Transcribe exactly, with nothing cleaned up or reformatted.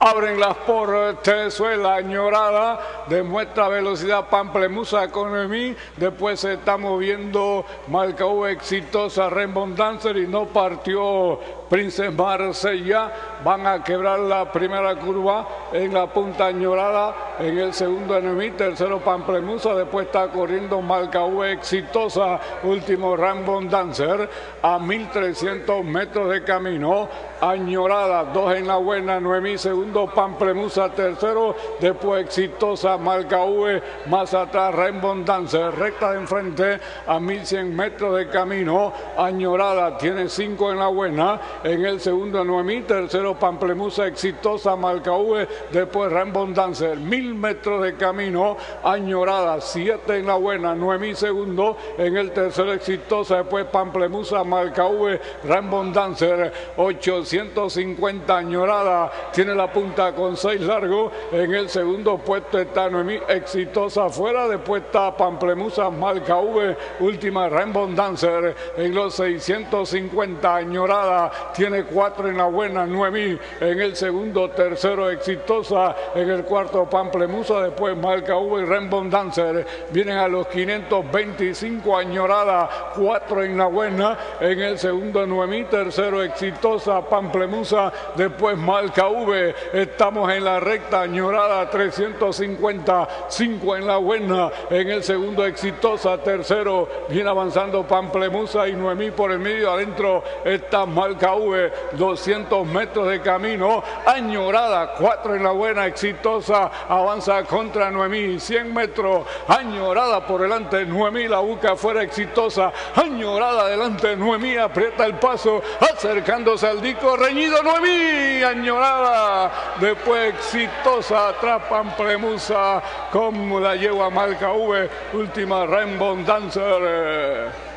Abren las por Tezuela, Añorada, demuestra velocidad Pamplemusa con Noemí, después se está moviendo Malcaú Exitosa, Rainbow Dancer y no partió Princess Marsella. Van a quebrar la primera curva en la punta Añorada, en el segundo Noemí, tercero Pamplemusa, después está corriendo Malcaú Exitosa, último Rainbow Dancer a mil trescientos metros de camino. Añorada, dos en la buena, Noemí segundo, Pamplemusa tercero, después Exitosa, Malcaú, más atrás Rainbow Dancer, recta de enfrente a mil cien metros de camino. Añorada tiene cinco en la buena, en el segundo Noemí, tercero Pamplemusa, Exitosa, Malcaú, después Rainbow Dancer, mil metros de camino. Añorada, siete en la buena, Noemí segundo, en el tercero Exitosa, después Pamplemusa, Malcaú, Rainbow Dancer, ochocientos cincuenta. Añorada tiene la punta con seis largos, en el segundo puesto está Noemí Exitosa afuera, después está Pamplemusa, Malcaú, última Rainbow Dancer en los seiscientos cincuenta. Añorada tiene cuatro en la buena, Noemí en el segundo, tercero Exitosa, en el cuarto Pamplemusa, después Malcaú y Rainbow Dancer. Vienen a los quinientos veinticinco. Añorada, cuatro en la buena, en el segundo Noemí, tercero Exitosa, Pamplemusa, después Malcaú. Estamos en la recta. Añorada, trescientos cincuenta, cinco en la buena, en el segundo Exitosa, tercero viene avanzando Pamplemusa y Noemí por el medio, adentro está Malcaú, doscientos metros de camino. Añorada, cuatro en la buena, Exitosa avanza contra Noemí, cien metros. Añorada por delante, Noemí la busca afuera, Exitosa. Añorada adelante, Noemí aprieta el paso, acercándose al disco, reñido Noemí. Añorada, después Exitosa, atrás Pamplemusa, como la lleva Malcaú, última Rainbow Dancer.